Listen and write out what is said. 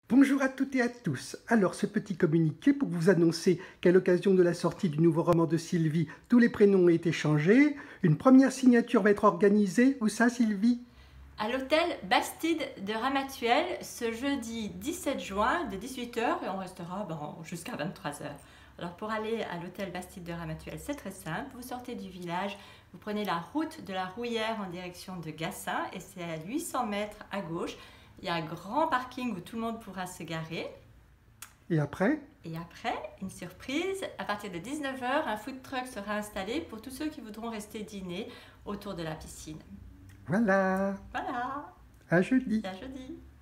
Bonjour à toutes et à tous. Alors, ce petit communiqué pour vous annoncer qu'à l'occasion de la sortie du nouveau roman de Sylvie, tous les prénoms ont été changés. Une première signature va être organisée. Où ça, Sylvie? À l'hôtel Bastide de Ramatuelle ce jeudi 17 juin de 18h et on restera jusqu'à 23h. Alors pour aller à l'hôtel Bastide de Ramatuelle, c'est très simple. Vous sortez du village, vous prenez la route de la Rouillère en direction de Gassin et c'est à 800 mètres à gauche. Il y a un grand parking où tout le monde pourra se garer. Et après? Et après, une surprise, à partir de 19h, un food truck sera installé pour tous ceux qui voudront rester dîner autour de la piscine. Voilà. Voilà, À jeudi. c'est à jeudi.